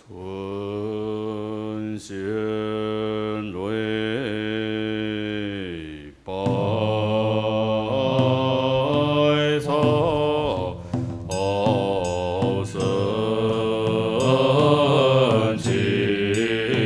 春仙蕊，百草生情。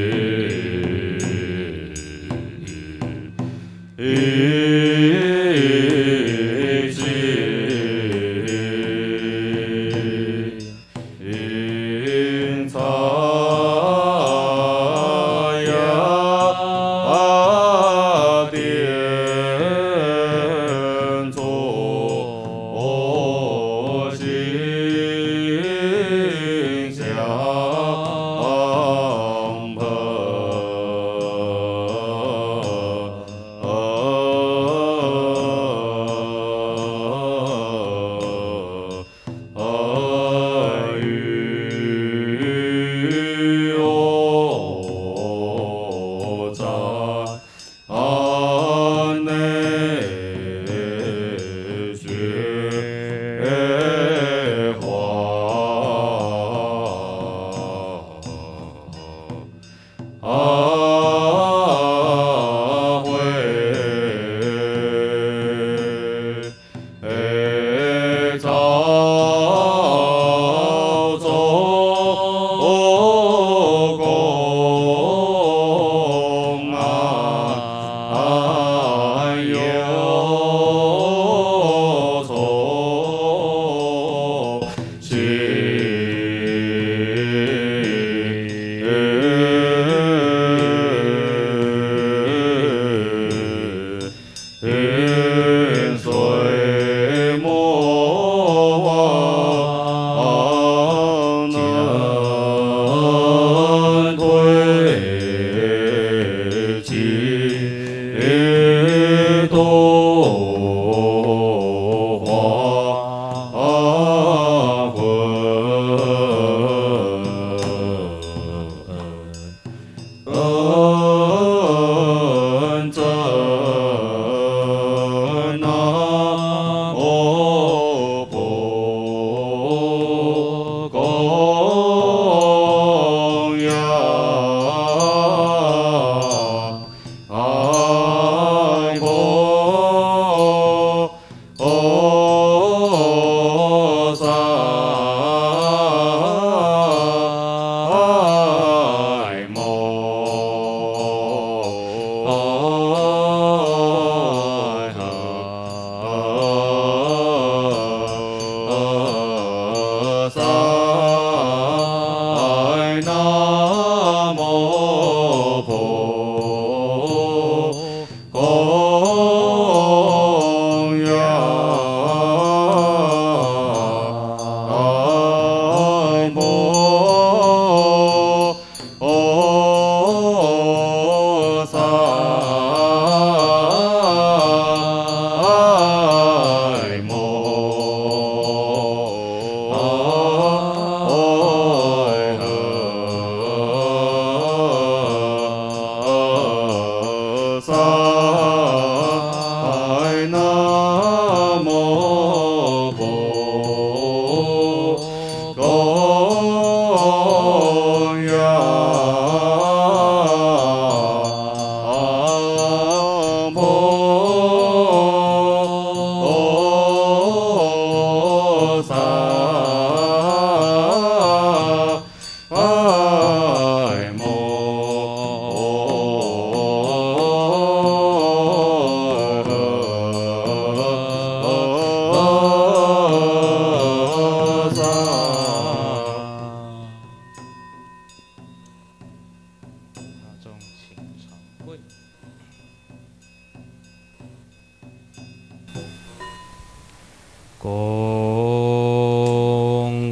公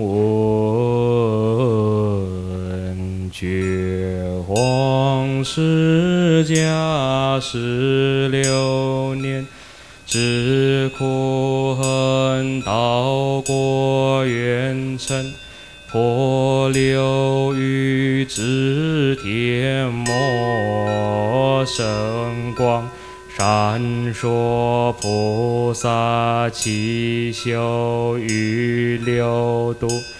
文觉皇世家16年，知苦恨道过元辰，破流欲知天魔圣光。闪烁菩萨祈修于六度，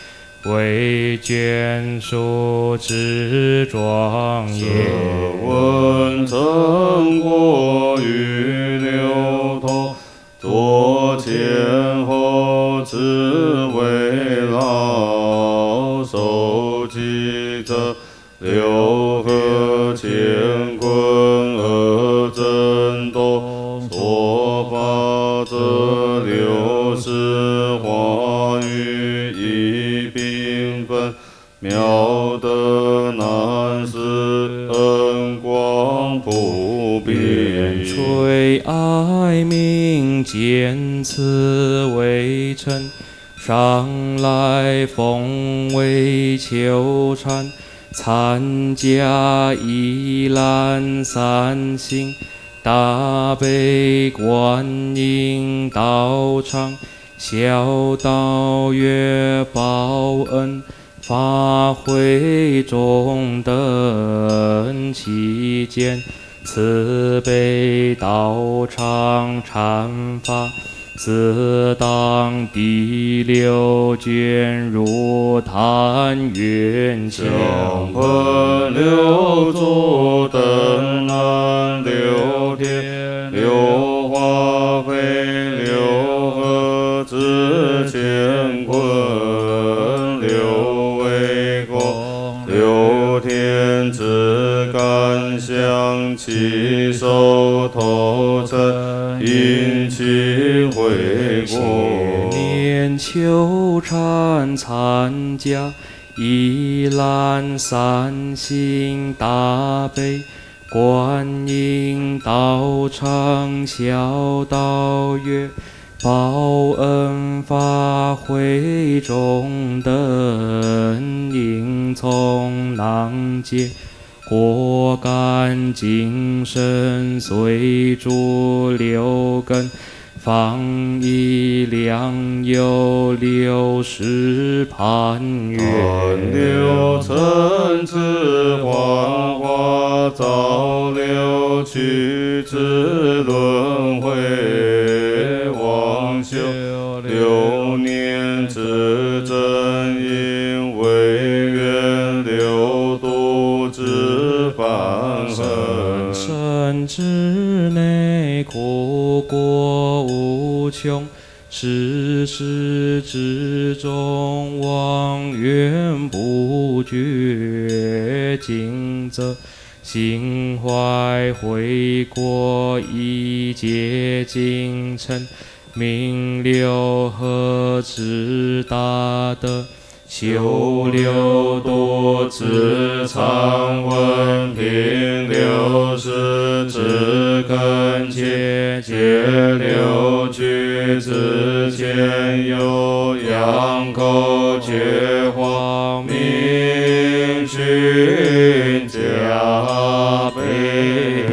为眷属之庄严。 闻成果与流通，左前后之为老，受记者六合乾坤而震动，所发者六识化语一缤纷，妙德难思，恩光普遍， 垂爱民见此为臣，上来奉为求禅，参加一览三星，大悲观音道场，孝道月报恩，发挥中等期间，慈悲道场禅法，自当第六卷入坛元前， 喷六祖灯南六天六花飞六合之乾坤六为公六天之感想起手头尘引起回国念求禅参加一览三星大悲观音道场孝道月报恩发挥中等应从囊劫果干精神随诸六根方一良有六识攀缘， 六尘之幻化造六趣之轮回，妄修六念之真因，为愿六度之凡恒， 身之内苦果无穷，世事之中望缘不绝，今则心怀悔过，一切尽成，明六合之大德，修六度之常闻，品六识之根切，解六句之前有养口觉荒明训加倍。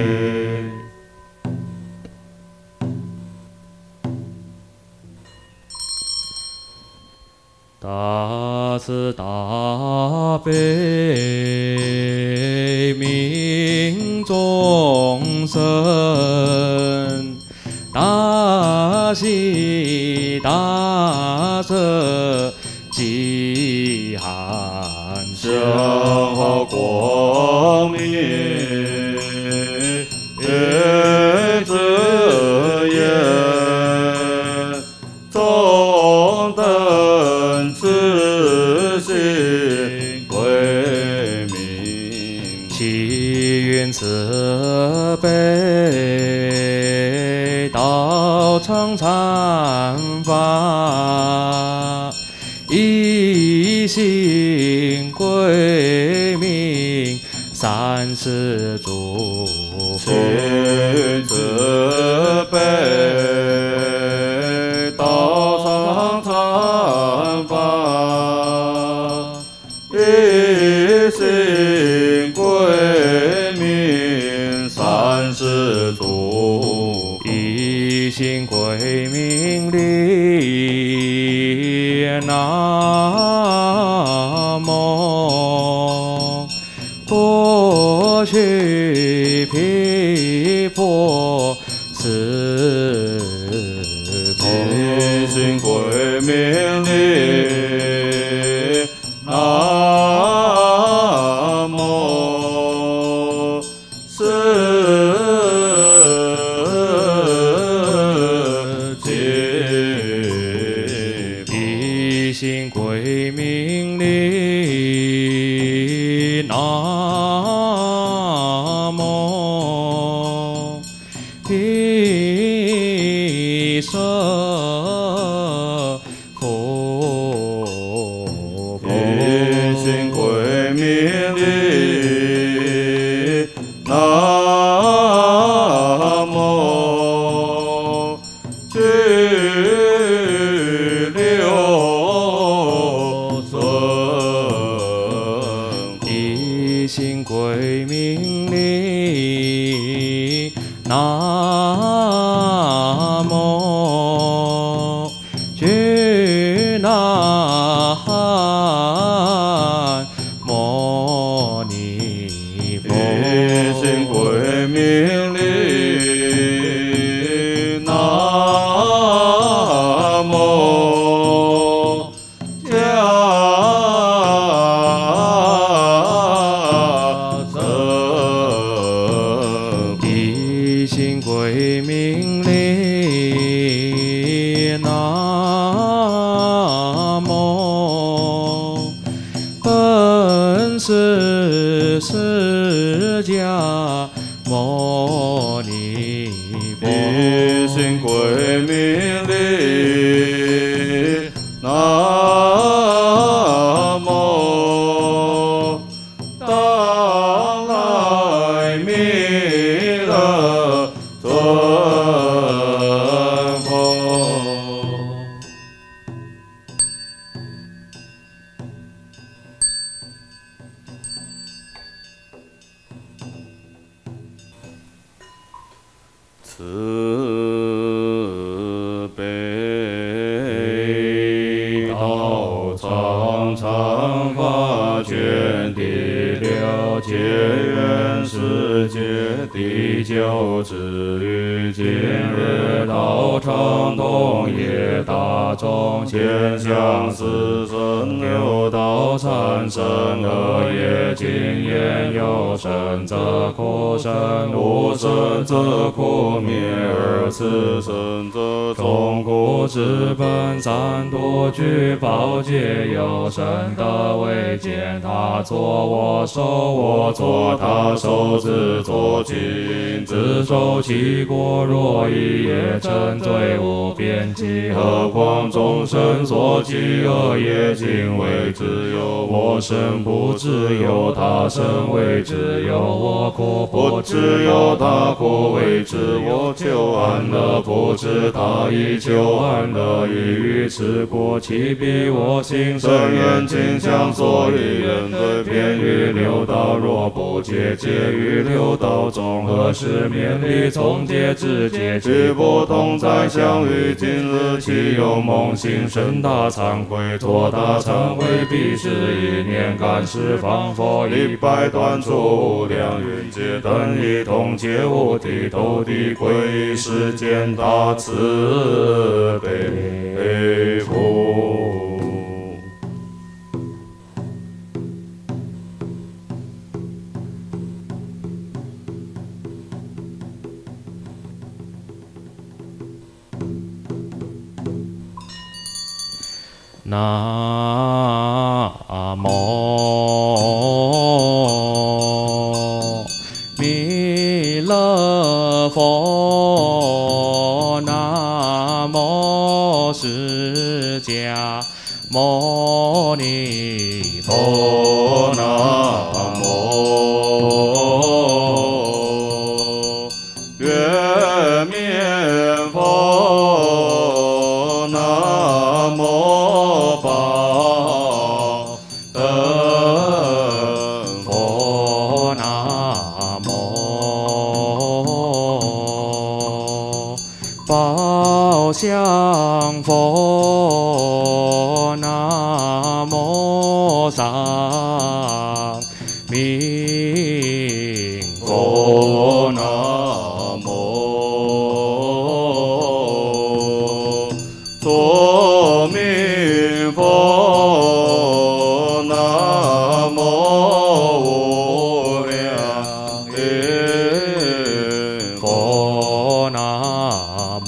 大慈大悲悯众生，大喜大舍济寒正好光明业之言，中等之心为民， 祈愿慈悲道场禅法，一心归命三世诸佛， 慈悲道场禅法，一心归命三世诸， 一心归命力南无过去毗婆慈一心归命力那摩尼佛， 一心归命礼。南无迦僧， 一心归命礼。南无本师释迦牟尼佛， 一心归命礼。南无当来弥勒尊佛。慈悲道常常发卷第六解愿世界第九之语今日道场东野大众千相四生六道三生恶业经验有生则苦生无生则苦灭而此生则从苦之本三多具宝戒有生得为见他作我手我作他手自作尽自受其过若一业成罪无边际何况众生所积恶业尽为自由我生不自由他生为自由我苦不自由他苦为自我求安乐不知他以求安乐欲于此过其彼我心深缘尽相所以人对偏于六道若不解结于六道中何时免离从戒之戒其不同在相遇今日其有梦醒深大忏悔做大忏悔必是一念感十方佛100断除无量云界等一同皆无地头地归依世间大慈悲佛。 南无弥勒佛，南无释迦牟尼佛， 南无月面佛，南无宝灯佛， 南无宝相佛，南无上明佛， 南无作明佛，南无无量音佛，南无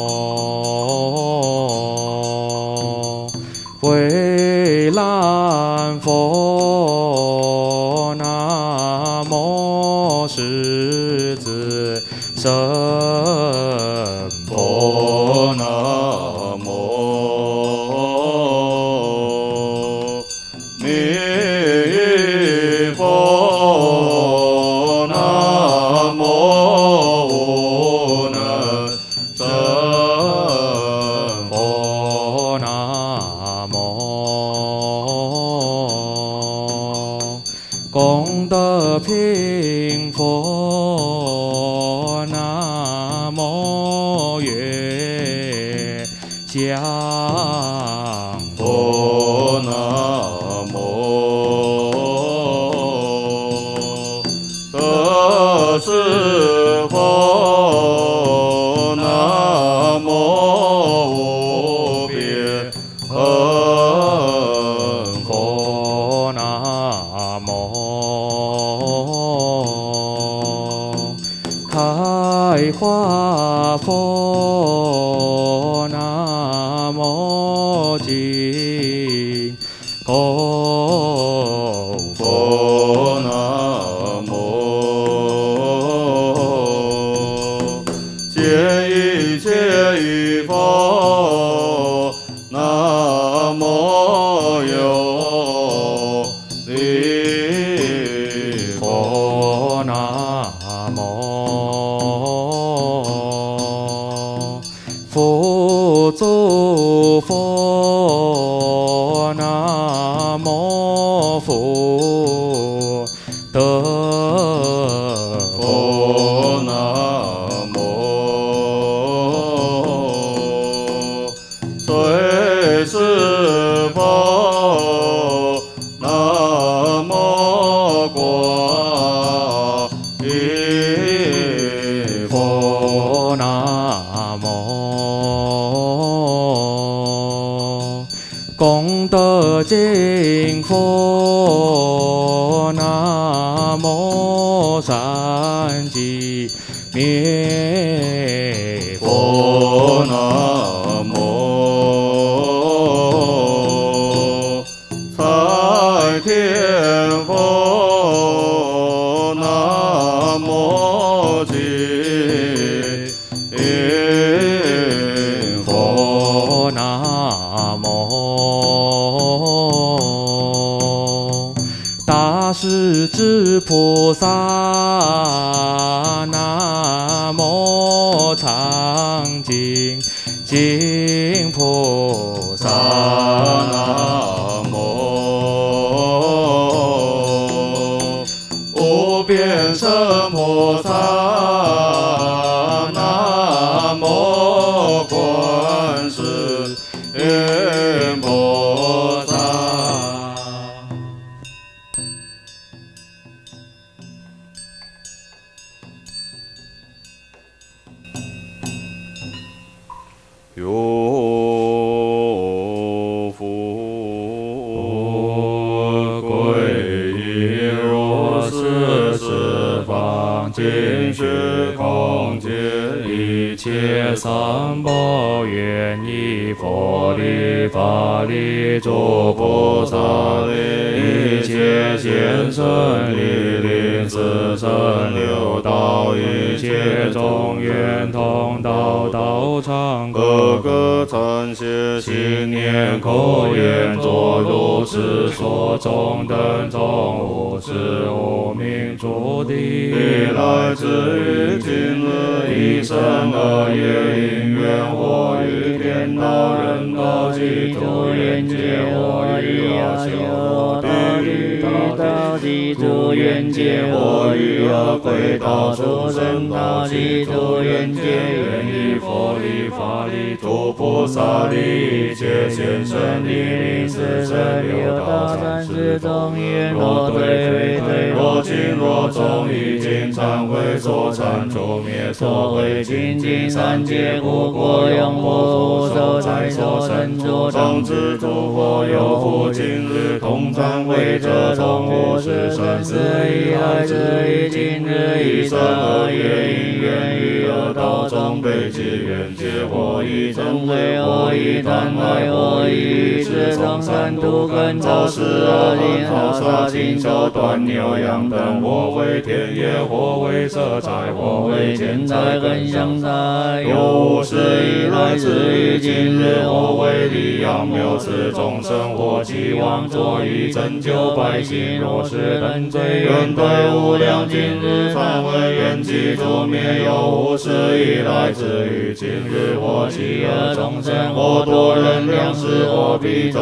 慧兰佛，南无狮子神佛， 南无弥佛，南无无能真佛，南无功德平佛，南无月香佛， 佛南无开花佛南无金刚佛南无见一切一佛南无有离佛南无佛祖佛南无佛德佛南无随是佛南无观音佛南无功德净佛南无三际灭佛南无财天佛南无净佛佛南无大势至菩萨南无常净净菩萨南无无边身菩萨南无观世音菩萨。有福归依若是十方尽虚空界，一切三宝愿以佛力法力诸菩萨力，一切现身力令四生六道，一切众愿同道道场各个参谢心念口愿作如是所中等众无始无明诸地，来自于今日一生而业因缘，我于天道人道及诸缘界，我于阿修罗地狱道及诸缘界，我于恶鬼道畜生道及诸缘界，愿以佛力法力诸菩萨力，一切现身力令四生六道三世众愿，若对非对，若轻若重，已经忏悔所忏除灭所悔清净三界苦果永不复受在所生诸种子诸佛有福今日同忏悔者，从无始生死以来至于今日一生而业因缘于恶道中被其缘界，我以憎悔，我以贪爱，我以愚痴从三途根造十恶因，好杀尽手断牛羊等，我为天业，我为色财，我为钱财跟香财，有无始以来至于今日，我为利养谬此众生，我期望作以拯救百姓，若是等罪愿对无量今日忏悔愿记除灭，有无始以来至于今日，我弃恶众生，我多人粮食，我必众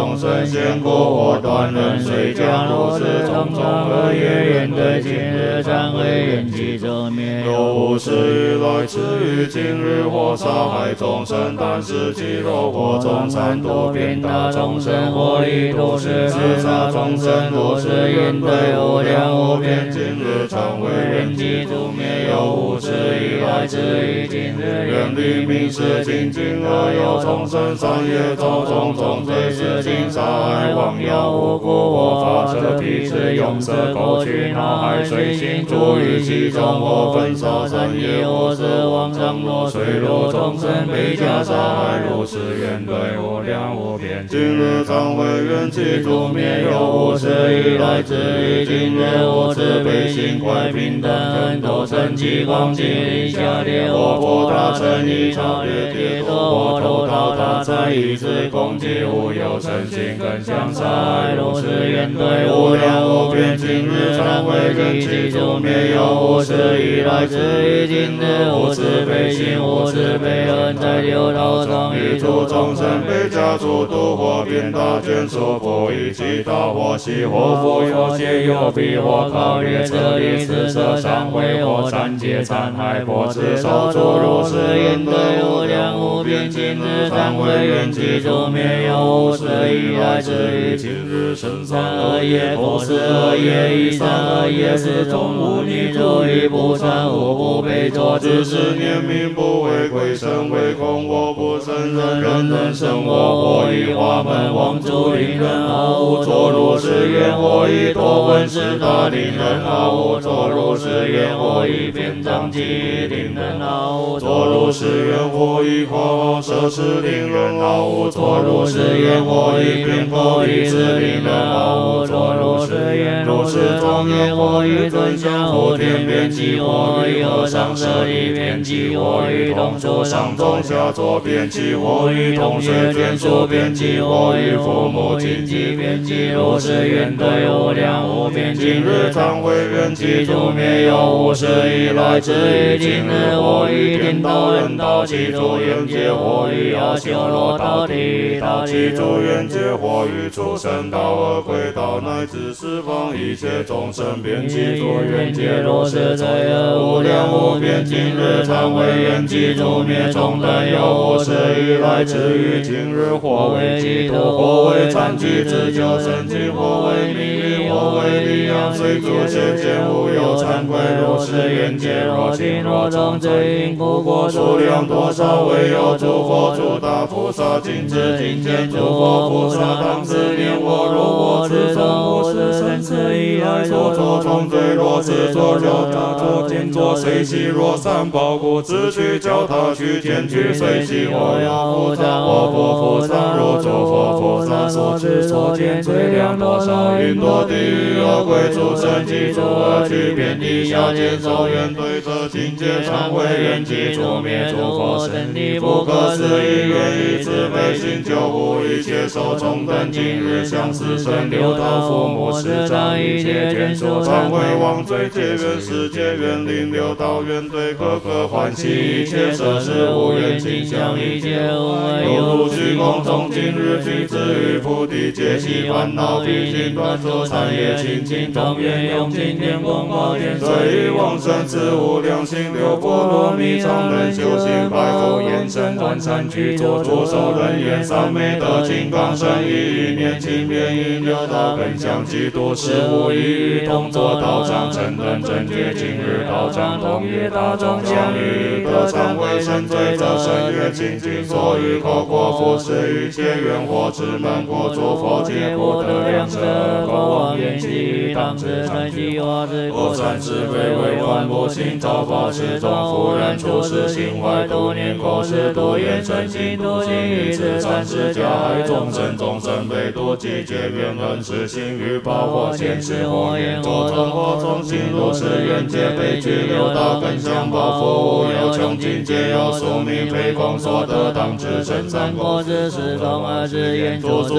众生先过我断人虽将如是种种恶业愿对今日忏悔愿其周灭。有无始以来至于今日或杀害众生，但是饥肉或众惨多遍打众生或以毒食自杀众生，如是愿对无量无边今日忏悔愿其诸灭。有无始以来至于今日愿离命世尽尽而有众生善业造种种罪是尽杀害妄妖无故我法者彼此用色沟渠脑海水心住于其中或焚烧善业或是往上落水落众生被加杀害如是愿对无量无边今日忏悔愿其诸灭。有无始以来至于今日无慈悲心快平等恩斗成其光其力下列我破他成一超越铁多我头套他在以之攻击无有诚心更相杀害如是愿对无量无边今日忏悔愿其诸灭。有无始以来至于今日无慈悲心无慈悲恩在六道中以诸众生被加诸度或变大卷所破以其大或细或复有邪有弊或考虑这里此色忏悔或三界残害或至少诸如是愿对无量无边今日忏悔愿其诸灭。有无始以来至于今日生善恶业或是恶业以善恶业是众无逆诸于不善无不悲作只是念名不为鬼神为空我不生人人人生我或以花门王主令人好无作如是愿或以多闻是大令人好无作如是愿或以遍障记忆令人好无作如是愿或以花好摄持令人好无作如是愿或以遍佛以是令人好无作如是愿如是庄严或以尊相护天边际或以和尚舍利边际或以同处上中下座边际或以同学眷属边际或以父母亲戚边际如是愿对无量无边今日忏悔愿其诸灭。有无始以来至于今日或以天道人道其诸愿界或以阿修罗道地狱道其诸愿界或与畜生道恶鬼道乃至十方一切众生遍其诸愿界如是罪恶无量无边今日忏悔愿其诸灭。中等有无始以来至于今日或为嫉妒或为残疾自救生机或为名誉或为利养随诸邪见无有惭愧如是愿界若轻若重罪因苦果数量多少唯有诸佛诸大菩萨尽知尽见诸佛菩萨当自念我如我自从无始生死以来所作重罪若是作教他作见作随喜若三宝故自去教他去天去随喜我要菩萨我佛菩萨如诸佛菩萨所知所见罪量多少云多地狱恶鬼诸神及诸恶趣遍地下见受愿对这境界忏悔愿其诸灭。诸佛神力不可思议愿以慈悲心救护一切受众等今日相思生六道父母师长一切眷属忏悔忘罪结缘世界愿临六道愿对各个欢喜一切设施无愿倾向一切无碍有如虚空中今日具之于菩提皆悉烦恼毕竟断除产业清净中愿用尽天光宝剑随意往生自无量心流波罗蜜常能修行百福延伸断三具作助手人言三昧得金刚身一念轻便一六道根相继多事无异于同作道场成等正觉今日道场同业大众相遇得忏悔深罪则深愿清净所欲口过复是一切愿或之门过诸佛皆不得良舍口妄言习语当知成其化之过善是非为患不幸造报持中夫人处事心怀度念口是度言身心度心于此善事加害众生众生被度集结愿恩是心于报或前世或言作众或众心如是愿界被拘留到根相报复无有穷尽皆有宿命非空所得当知身三国之事中而之言诸诸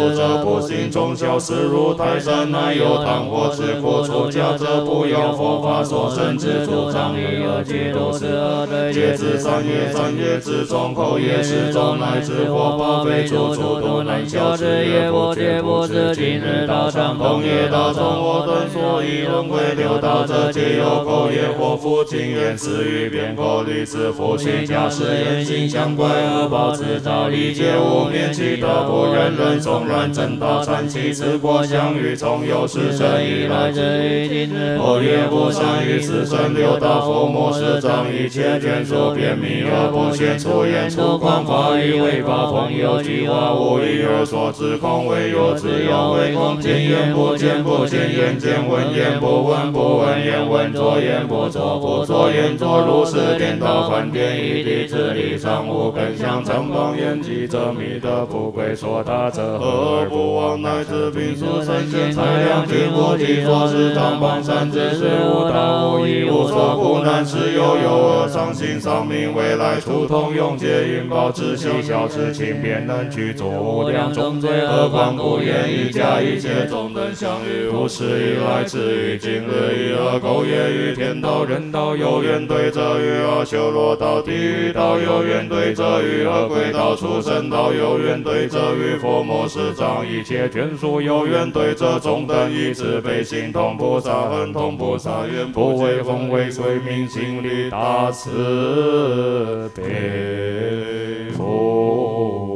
住者不信，终宵死入泰山，乃有贪火之苦，出家者不要佛法所生之主张，亦有嫉妒之恶对，戒之三业之中，口业之中，乃至火爆非诸都难消之业，不觉不知今日道场空业道中，我等所以轮回六道者，皆有口业或复经言词语辩口律自负虚假誓言行相怪恶报自造理解无面其德不忍忍纵然正道禅期此国相遇从有时生以来至于今日，我也不善于四生六道伏魔师长一切眷属便秘而不显出言出光法以为法风有计划无一而所知空为有自有为空见言不见不见言见闻言不闻不闻言闻作言不作不作言作如是颠倒梵天一地之理上无根相成方言记者弥德富贵所他者何而不忘乃至并属神仙才良尽无极所是当邦山之事无道无义无所苦难是有而伤心丧命未来出通永劫云宝之喜小之轻便能去做无量重罪何况不言一家一切中等相遇无始以来至于今日以而苟业于天道人道有缘对者与而修罗道地狱道有缘对者与而鬼道畜生道有缘对者与佛魔师长一切眷属有缘对者中等以慈悲心同菩萨恨同菩萨愿不为风为随命心力大慈悲佛。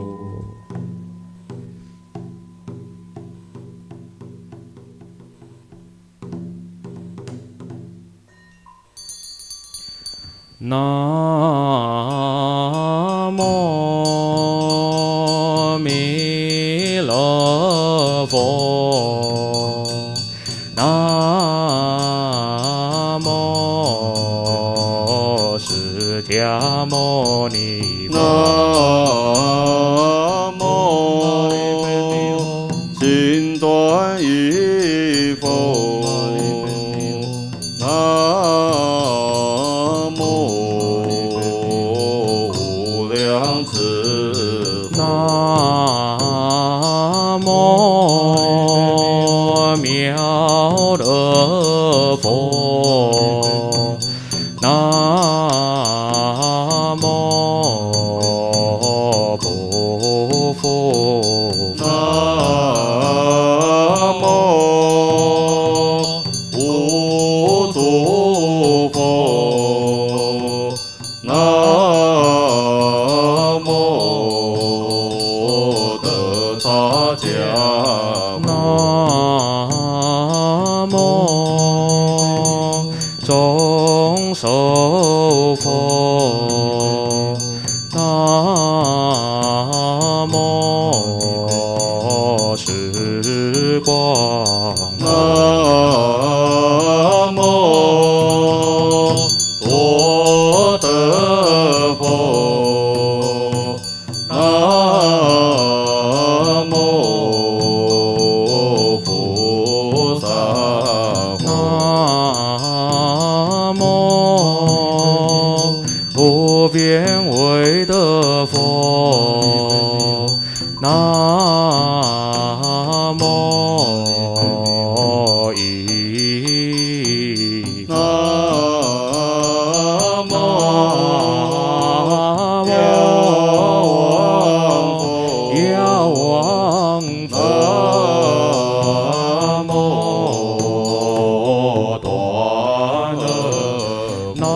南无弥勒佛，南无释迦牟尼佛， 南无金端一佛，南无无量慈南无妙乐佛，南无不复南无无主佛，南无德差家南无众受佛，南无时光南无多德佛，南无菩萨南佛， 无无边为的佛，南无一南无药王佛，南无端的南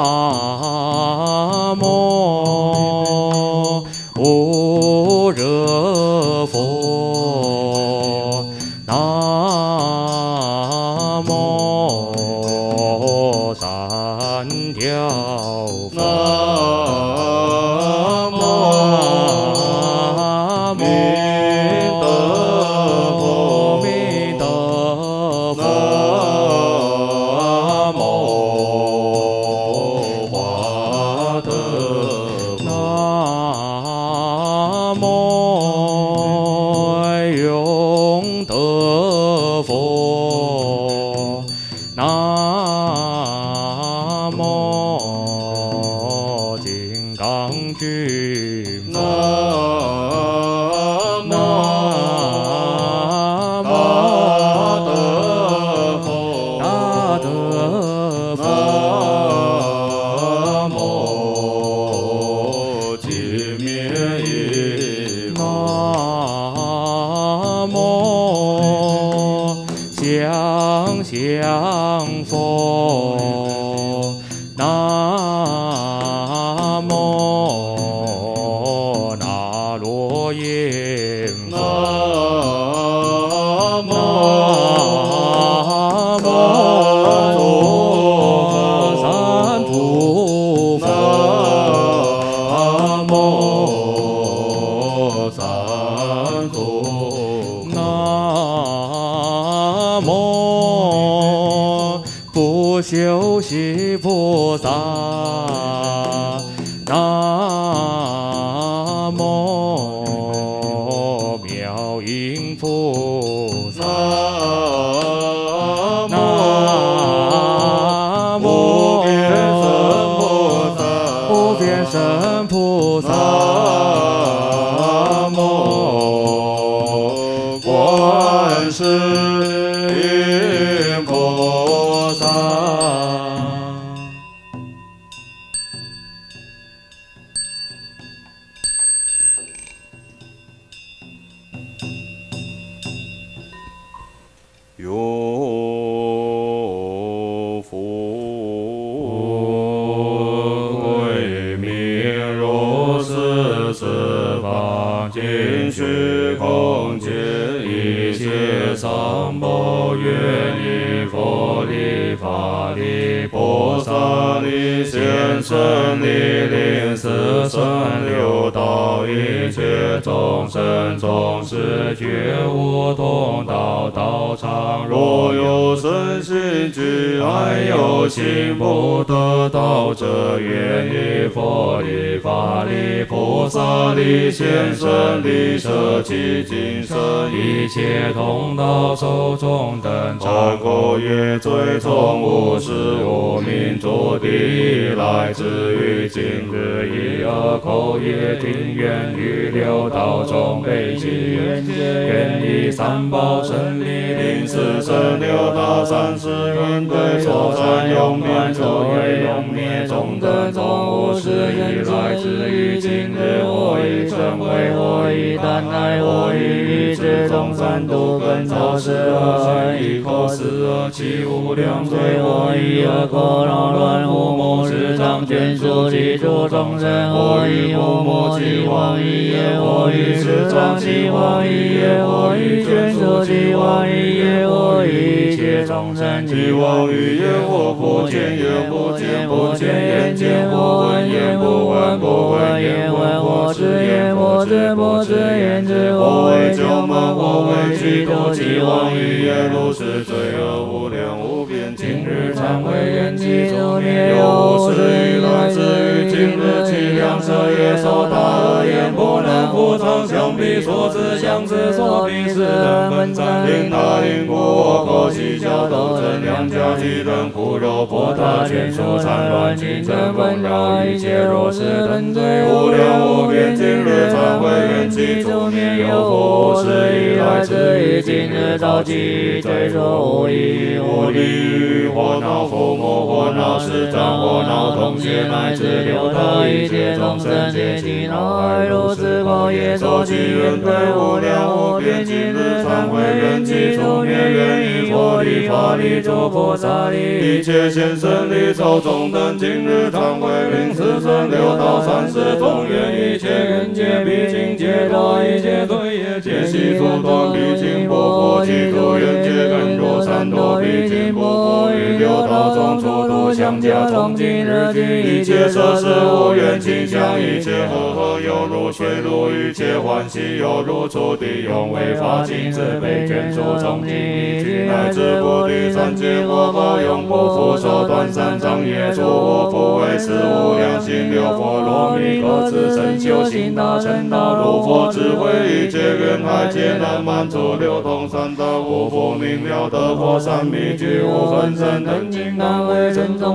无无热佛，南无三条佛， 南无明德摩相相佛，南无那罗延佛，南无三土佛，南无三土，南无不修习菩萨，南无妙音菩萨，南无不变身菩萨，南无观世音菩萨。有福贵命如是四方尽虚空界一切三宝愿力佛力法力菩萨力现身力令四生六道一切众生总是觉悟通道道场，若有生心惧爱有情不得道者，愿以佛力法力菩萨力现身力舍其精神一切通道受众等常口业罪从无始无明诸地以来，至于今日一恶口业听愿于六道中被记愿以三宝神力令四生六道三世愿对错善永灭咒业永灭众等从无始以来，至于今日我已成为我已担待我已于之中三毒根草是恶一口是恶其无量罪我已恶口扰乱无魔是常眷属其诸众生我已无魔其王一业我已是常其王一业我已眷属其王一业我已一切众生其王一业我不见也不见不见眼见我闻也不闻不闻也闻我知也不知不知言知我为救门我为其多其王一业如是罪恶无量无边今日忏悔愿其诸灭有无始以来至于今日其两舍业受大恶言不能复常相比所知相知所比是等分暂令他因故我口其教斗争两家其等苦肉破他眷属缠乱竞争纷扰一切若是等罪无量无边今日忏悔愿其诸灭有无始以来至于今日造其罪所无益无利于或恼伏魔或恼师长或恼同邪乃至六道一切众生皆其恼害如是口业所其愿对无量无边今日忏悔愿其诸灭愿以佛力法力诸菩萨力一切现身力受众等今日忏悔令四生六道三世众愿一切愿界毕竟解脱一切罪业皆悉诸断毕竟不复其诸愿界根如三多毕竟不复于六道中处度相加从今日起一切设施无愿倾向一切和有如水如一切欢喜有如初地永为法尽自被眷属从今一句乃至不地三界佛法永不复受断三障业诸无不为是无量心六佛罗蜜各自身修行大乘大如佛智慧一切愿海皆能满足六通三大无佛明了得佛三密具无分身等金刚为真宗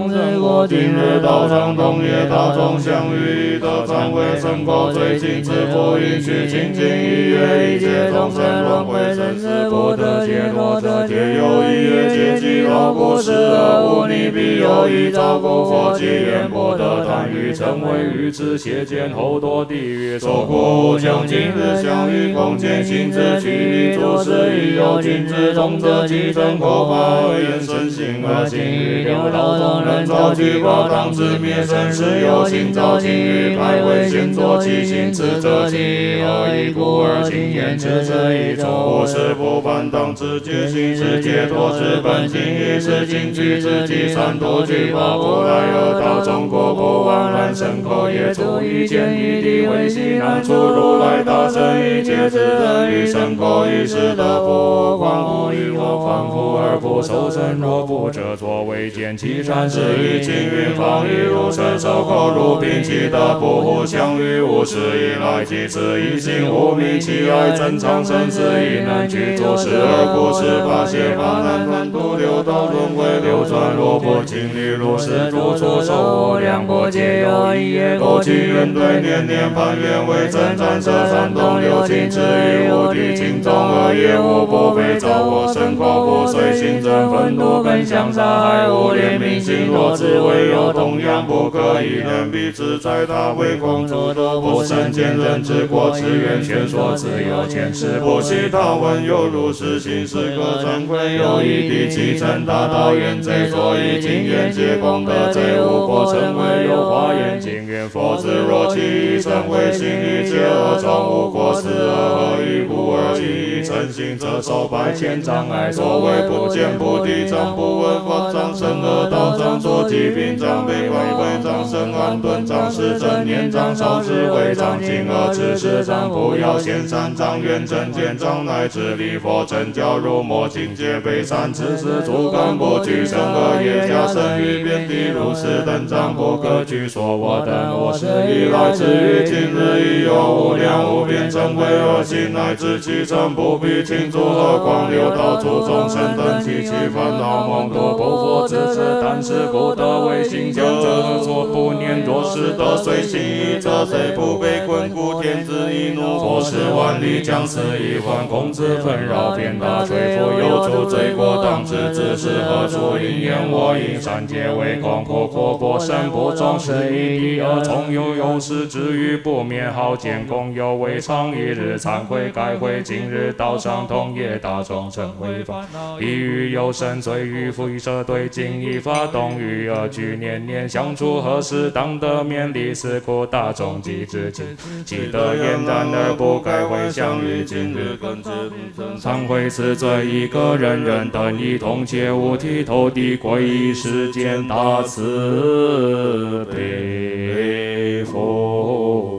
众生过，今日道场同业大众相遇得忏悔圣果，最近之佛允许清净一月，一切众生轮回生死不得解脱者，皆有一月劫机绕过世而无你必有一照过佛及言波得贪欲成为愚痴邪见后堕地狱，受苦将今日相遇空间行之去诸事已有尽之众者即真果法而言身心而行于六道中人造具法当知灭生死有心造情欲开为先作其行持者其何以故而经验持者一种无是不犯当知觉行是解脱之本性亦是尽具自己三途具法不来而道中国不枉然身口业出一见一地为西南出如来大圣一切之人与身口一时得不光复以后反复而不受身若不者作为见其善事以经云放一如身受口如病其得不互相与无始以来即此一心无明其爱正常生死以能具足时而故事法谢法难分度六道轮回流转若不经历如是诸处受两国皆有一业构其缘对年年攀缘为真战色三动六情之于无敌情中而业无不非造我身口不随行正愤怒更相杀害无怜悯心若只为有同样不可以人彼此在他为光处都不胜见人之过之缘宣说自有前世不惜他闻有如是心是可惭愧有一地其成大道缘贼所以经验皆功德贼无过成为有华严经愿佛子若其一生为心一切而从无过失而何以故而其一诚心则受百千障碍所谓不见不地障不闻法障生恶道障作疾病障被外会障生安顿障是正念障少智慧障进而知识障不要显善障愿正见障乃至礼佛正教入魔境界被善知识主干不具生恶业加生于遍地如是等障不可具说我等我是以来至于今日已有无量无边成为恶心乃至其成不必庆祝何况六道诸众生等其烦恼梦多不佛之事但是不得为心想者所不念若是得随心意者谁不被困苦天子一怒佛是万里将死以换公子纷扰遍大垂覆有处罪过当知之是何处因缘我因善皆为广阔阔波身不重视一地而从有事之欲不灭好见共有为常一日惭愧改悔今日道上同业大众成为法一欲有神罪欲复舍对境一法动欲而具年年相处何时当得勉励是故大众即知情其得俨然而不改悔相于今日更知忏悔此罪一个人人等一同皆无剃头的归依世间大慈悲佛。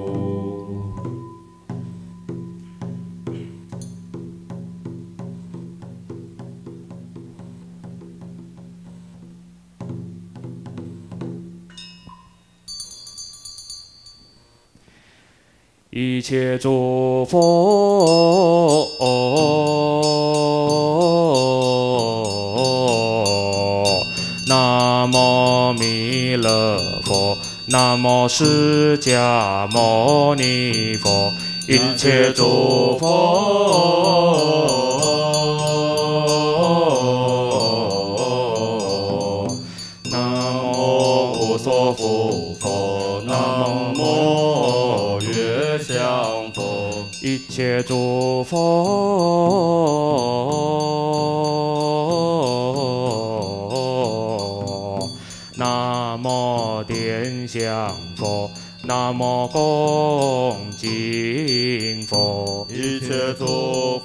一切诸佛南无弥勒佛南无释迦牟尼佛一切诸佛南无无所复佛南无月相佛一切诸佛南无电香佛南无恭敬佛一切诸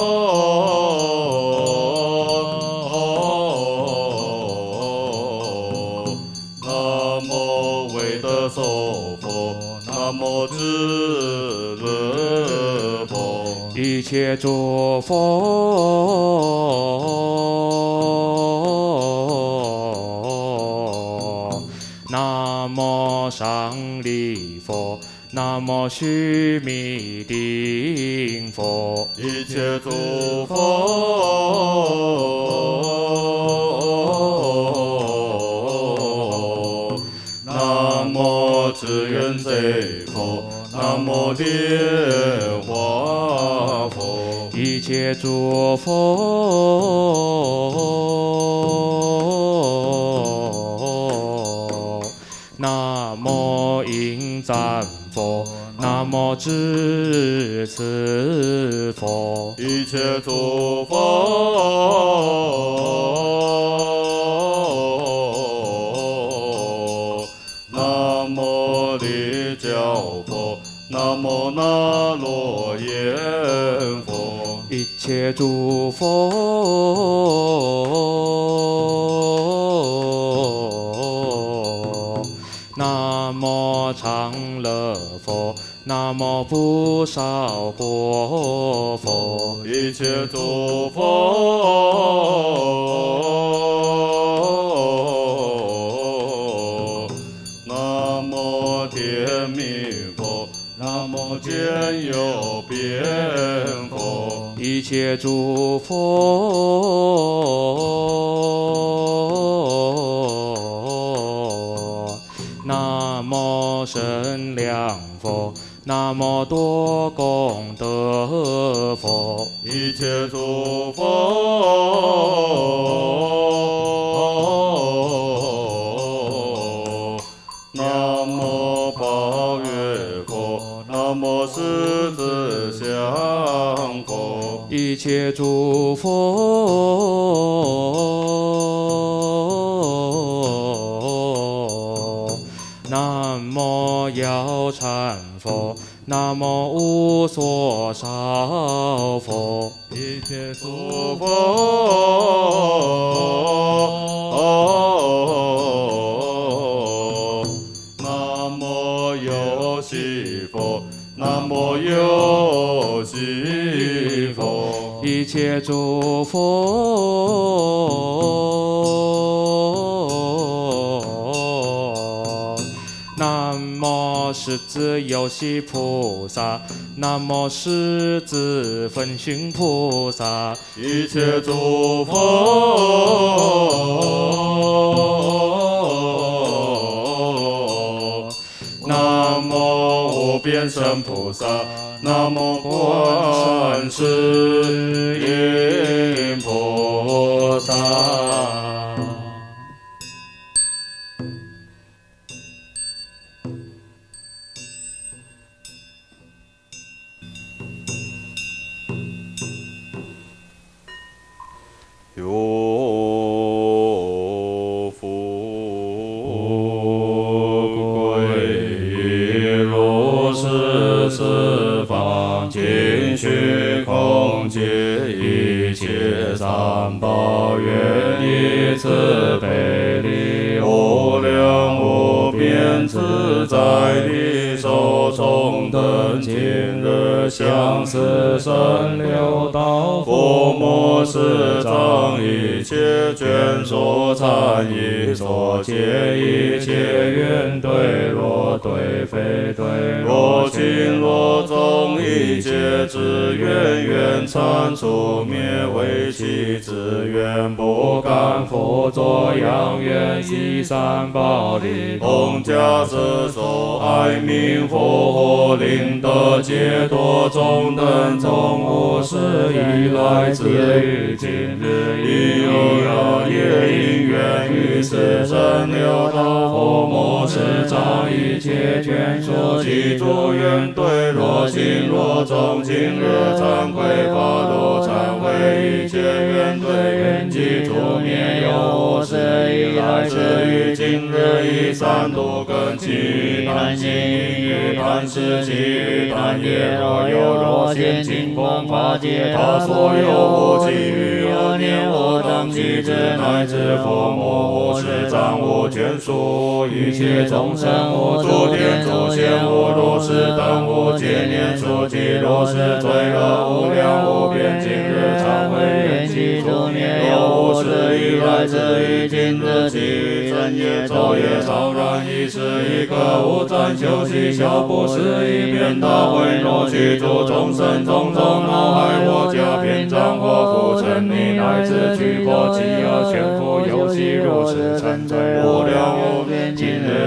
佛南无韦德受佛南无智乐佛一切诸佛南无上利佛南无须弥顶佛一切诸佛水佛，南无莲花佛， 一切诸佛。南无应赞佛，南无智慈佛， 一切诸佛。南无利教佛，南无那罗延佛， 一切诸佛。南无常乐佛，南无不少国佛， 一切诸佛。南无天命佛，南无见有边佛， 一切诸佛。南无胜量佛，南无多功德佛， 一切诸佛。南无宝月佛，南无狮子相佛， 一切诸佛。南无药禅佛，南无无所少佛， 一切诸佛。南无有喜佛，南无有喜佛， 一切诸佛。南无狮子有喜菩萨，南无狮子分心菩萨， 一切诸佛。南无无边身菩萨，南无观世音菩萨。有福归如是四方尽虚空界，一切三宝愿以慈悲力无量无边自在力受众等今日相思生六道伏魔师长一切眷属参一所借一切愿对若对非对若轻若重一切之愿愿参除灭为其之愿不敢复作扬愿以三宝力同家之所爱名佛令得解脱中等众无始以来自于今日已有也因缘于是生六道伏魔师长一切眷属其诸愿对若轻若重今日忏悔法度忏悔一切愿对愿即除灭有无始以来至于今日以三毒根其余贪心于贪识其余贪业若有若现净空法界他所有无其余恶念无等其之乃至伏魔无师长无眷属一切众生无诸天诸仙无如是等无劫念数即如是罪恶无量无边今日忏悔愿其除灭有无始以来至于今日其余正业昼夜超然一时一刻无暂休息小不思议遍大会若其诸众生种种恼害我家篇章或复沉溺乃至惧破其恶全复有其如是沉醉无量无边今日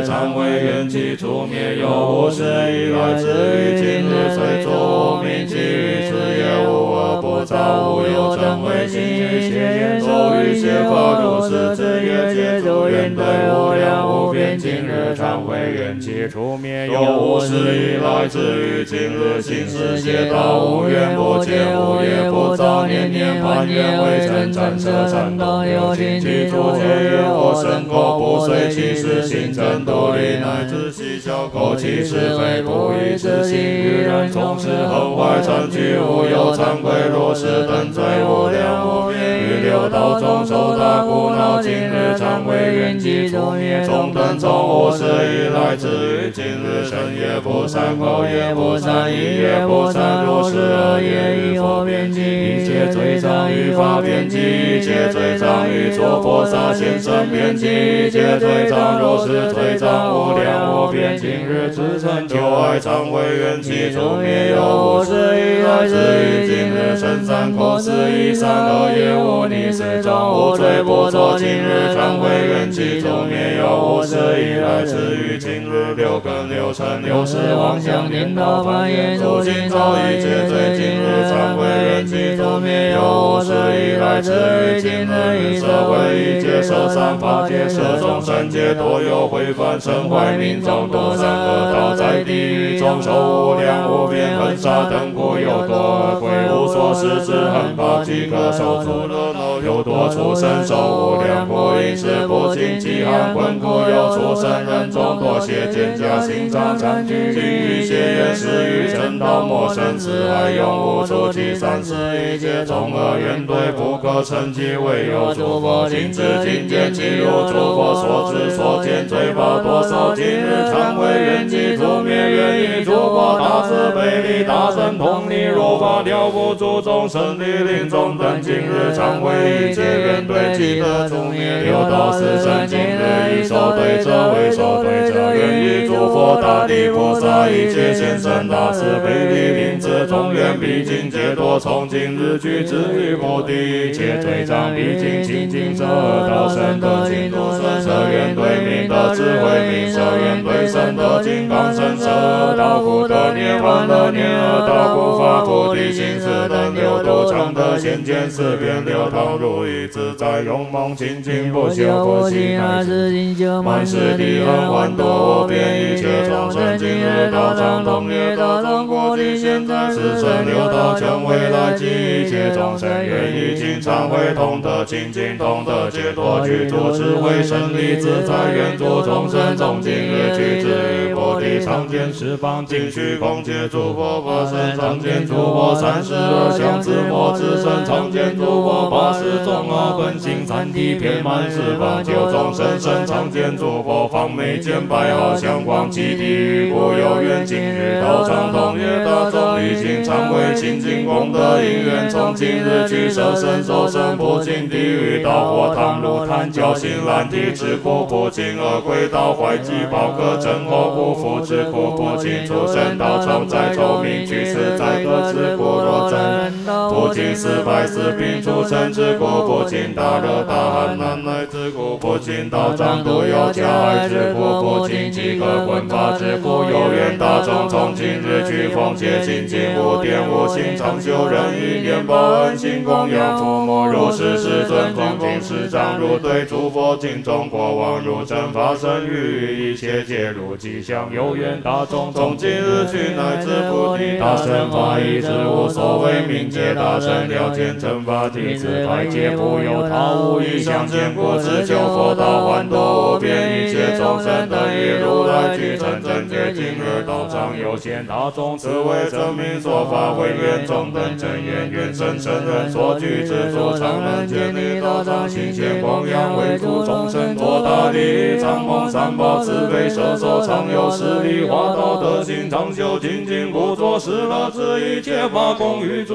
日常为缘起出灭有无始以来至于今日虽作无明起于此也无恶不造无有正为心于邪言咒语邪法如是之业皆诸缘对无量无边今日常为缘起出灭有无始以来至于今日行识邪道无缘不见无业不造念念攀缘为尘战舍禅动有情起诸结缘我身口不随其事行正独立乃至细小口其是非不义之心与人从事横坏残具无有惭愧若是等罪无量无边于六道中受大苦恼今日常为缘起出灭中等从无始以来至于今日身业不善口业不善意业不善如是恶业亦佛遍及一切罪障于法遍及一切罪障于诸菩萨现身遍及一切罪障如是罪障无量无边今日自成就爱常为缘起出灭有无始以来至于今日身三口四以三恶业无逆世中无罪不作今日常为缘起出灭有无始以来至于今日六根六尘六识妄想颠倒繁衍诸今造一切罪今日常为缘起出灭有无始以来至于今日以社会一切受三法界摄众生皆多有毁犯身坏命中堕三恶道在地狱中受无量无边恨杀等苦有多恶鬼无所施之恨法即可受诸乐恼有多畜生受无量苦饮食不尽饥寒困苦有畜生人中多邪见假心脏残具精于邪言施于尘道莫生死海永无出其三世一切众恶缘对不可成其唯有诸佛亲自亲见其如诸佛所知所见罪报多少今日常为缘起出灭愿以诸佛大慈悲力大神通力如法调伏诸众生力令众等今日常为一切缘对即得出灭六道四生今日以受对者为受对者愿以诸佛大地菩萨一切现身大慈悲力令自众缘毕竟皆多从今日具至于菩提一切罪障毕竟清净舍道生得净土生舍愿对明得智慧明舍愿对生得金刚身舍道苦得涅槃得涅恶道苦法菩提心是等六度常得现见四边流淌如意自在勇猛清净不朽佛心乃至今就满是地恒万多无边一切众生今日道场同业道场菩提现在四生六道成未来即一切众生愿意经常会同得清净同得解脱具足智慧胜利自在愿诸众生从今日具至于菩提常见十方尽虚空界诸佛法身常见诸佛32相自摩自身常见诸佛80种阿本性三体遍满十方九众生身常见诸佛方眉间百好相光其地狱故有缘今日道场同业大众已经常为清净功德因缘从今日具舍身受身不尽地狱道火汤炉炭教心烂体之苦不尽恶鬼道坏计宝可真后不复之苦不尽出生道场在臭名居士在得之苦若真人道不尽440病出生之苦不尽大热大寒难耐之苦不尽道场独有加害之苦不尽即可闻法之苦有缘大众从今日具奉戒清净无玷无心常修仁义念报恩心供养父母如是世尊奉敬师长如对诸佛敬重国王如正法身于一切皆如吉祥有缘大众从今日去乃至菩提大乘法义之无所谓名界大乘了见正法弟子百劫不有他无一相见故知求佛道还多无边一切众生等于如来具成正觉今日道场有现大众此为证明说法为愿中等正愿愿生圣人所具之主常人建立道场行显供养为诸众生多大利益常蒙三宝慈悲摄受常有实力化道德行常修精进不作失乐之一切法供于诸愿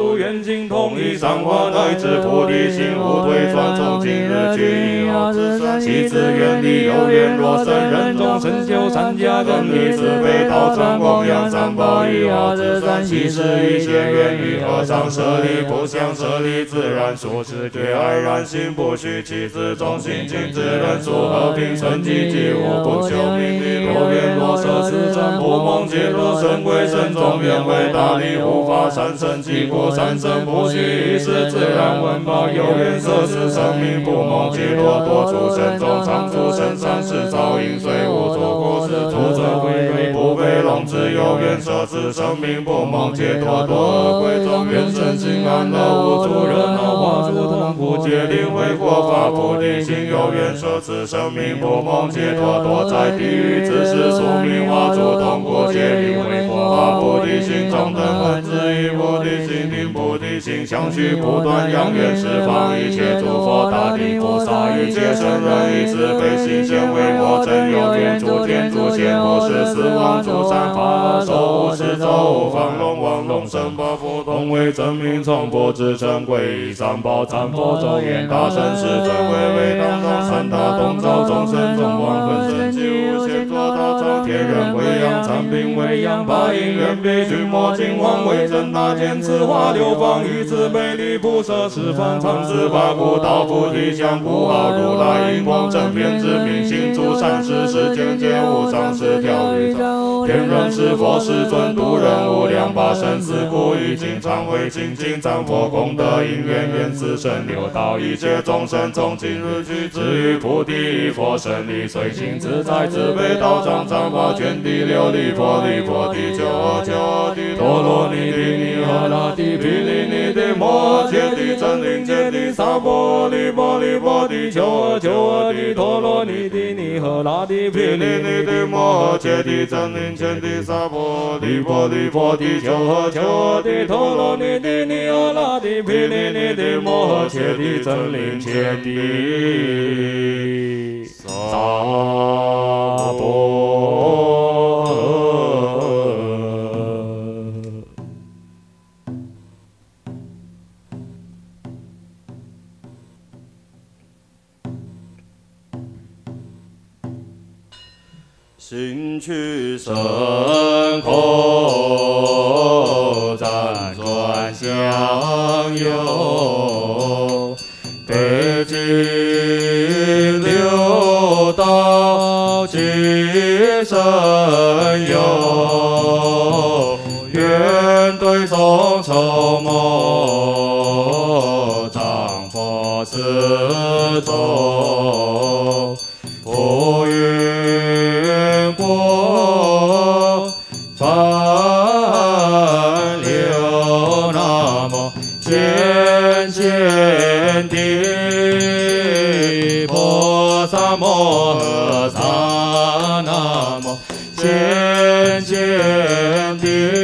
心，同一三化乃至菩提心，无退转，从今日去以后至善，其自愿力有缘若生人众成就三家更以慈悲道传供养三宝以后至善，其实一切愿与和尚舍利不相舍利，自然殊持觉安然心不虚，其自中心尽自人殊和平顺寂寂无不求名利有缘若舍此真不梦解脱神归神中愿为大利护法三生即故三生不虚一时自然闻报有缘舍此生命不梦解脱多出生中常住生三世造因虽无作过失徒则归瑞不被笼之有缘舍此生命不梦解脱多恶鬼中愿身心安乐无助热闹化诸痛苦皆灵会国法菩提心有缘舍此生命不梦解脱多在地狱之时宿命化诸痛苦皆灵会国法菩提心中等本自以菩提心令菩提心相续不断扬愿十方一切诸佛大地菩萨一切圣人以慈悲心现为我真有缘诸天诸仙不是死亡诸善法手持咒放龙王龙神八佛同为真名从不至诚归三宝参佛咒愿大圣世尊为当中三大东照众生众王分身即无限作大藏天人为阳参兵为阳八应缘比君莫金王为真大剑持化六方以慈悲力不舍十方常十八古道菩提相故号如来荧光正遍知明心诸善事世间皆无上师调御天人是佛世尊度人无量八生死故已经常会精进赞佛功德因缘愿自身流到一切众生从今日去至于菩提佛身力随行自在自悲道场赞法全地琉璃佛利佛地求求地陀罗尼地尼诃那地毗梨尼地摩揭地真灵揭地萨婆利波利波地求求地陀罗尼地尼诃那地毗梨尼地摩揭地真灵揭地萨婆利波利波地求求地陀罗尼地尼诃那地毗梨尼地摩揭地真灵揭地萨婆。心去身口辗转相拥，北京六道今生有，愿对诵筹谋，藏佛寺中，不云过梵流那么渐渐地菩萨摩诃萨那么渐渐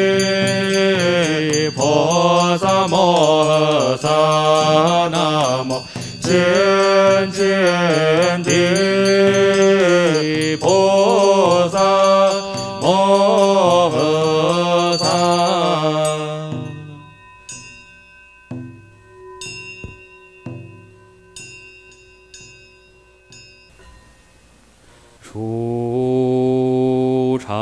地菩萨摩诃萨那么渐渐地菩萨摩诃萨。初禅，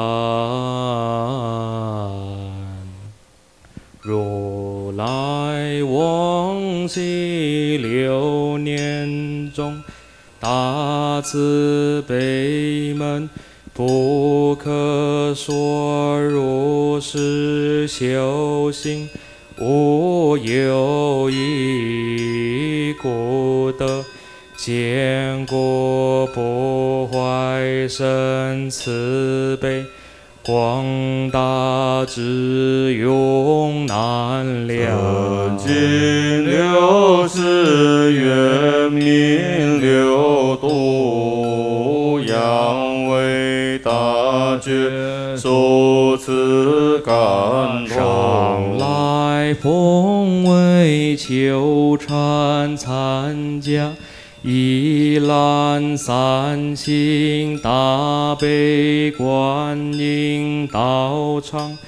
如来往昔6年中，大慈悲门不可说如是修行，无有一故得见过不坏身慈悲，广大智勇难量。曾经60愿名流度，扬为大觉受此感上来奉为求禅参加，一览三星大悲观音道场，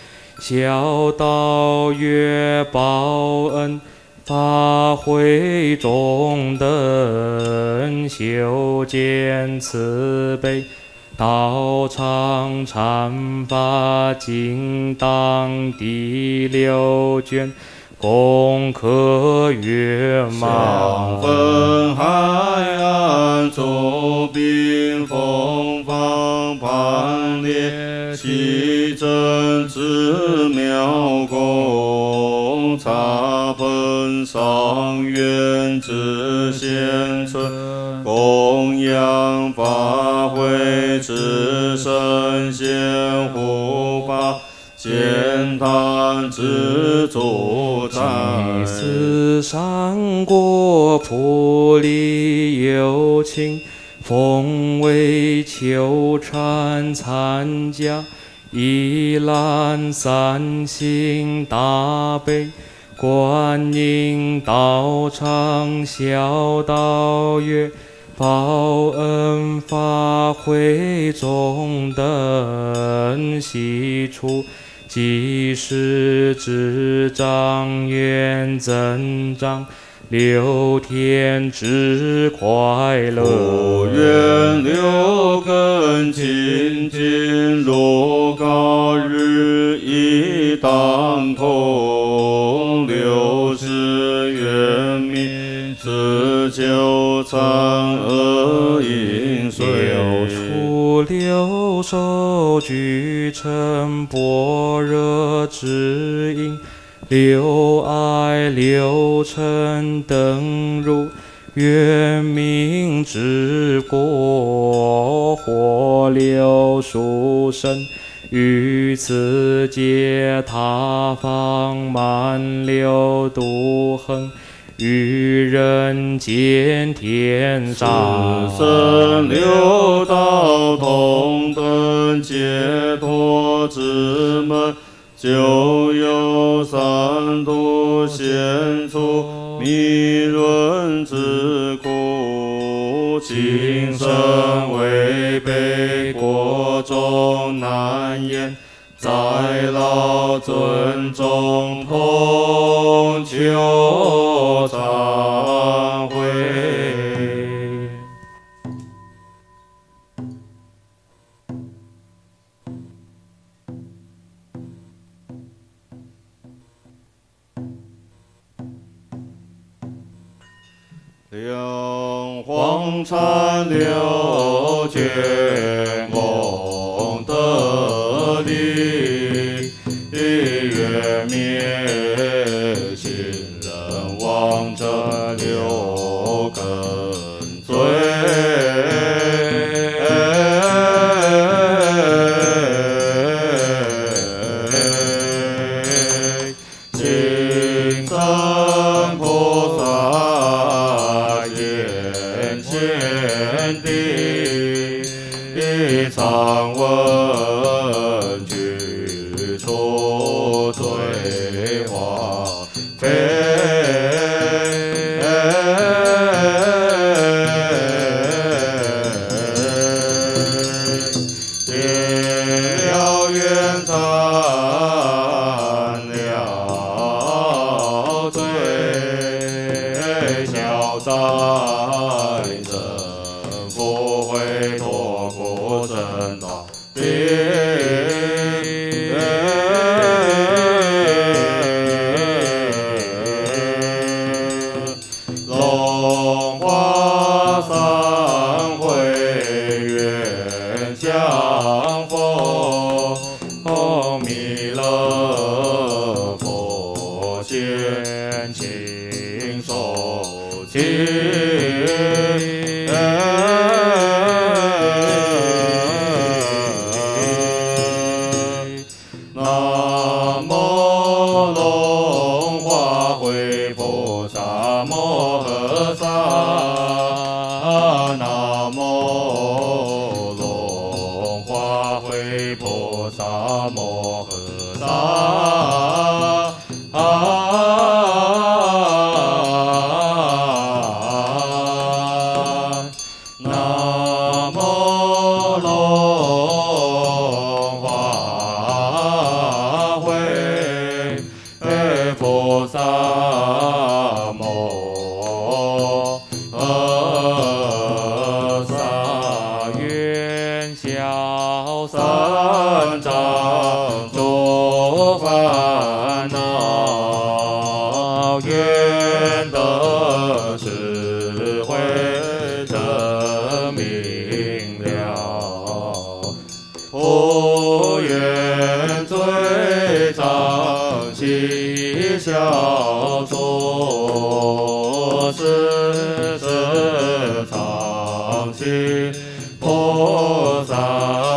孝道月报恩，发挥中等，修建慈悲。道场禅法经当第6卷，功课圆满。 相分海岸，周宾风方盘列，齐真之妙功，茶盆上愿之贤存，供养法会之圣贤护法，见坛之主宰。 祭祀善果普利有情，奉为求禅参加，一览三星大悲，观音道场孝道月，报恩发挥中等，悉处即时之长愿增长，6天之快乐。 愿6根清净，如高日一当空，60愿明，自求禅恶因随。 6处6手具成般若之音，6爱6尘灯入圆明之果，或6殊胜于此界他方满6度恒，于人间天上。 生6道同等解脱之门，就有3度显出迷润之苦，今生违背国中难言，在老尊重同求忏悔。两黄禅6卷功德力，愿灭亲人亡者6根罪。今生菩萨眼前地，常闻具出罪化非。了愿参了罪，消灾增福慧，脱苦生道龙华三会愿相逢，弥勒佛前请受记。南无龙华会菩萨摩诃萨，南无龙华会菩萨摩诃萨。南无龙华会智慧真明了，不愿罪障悉消除，世世常行菩萨。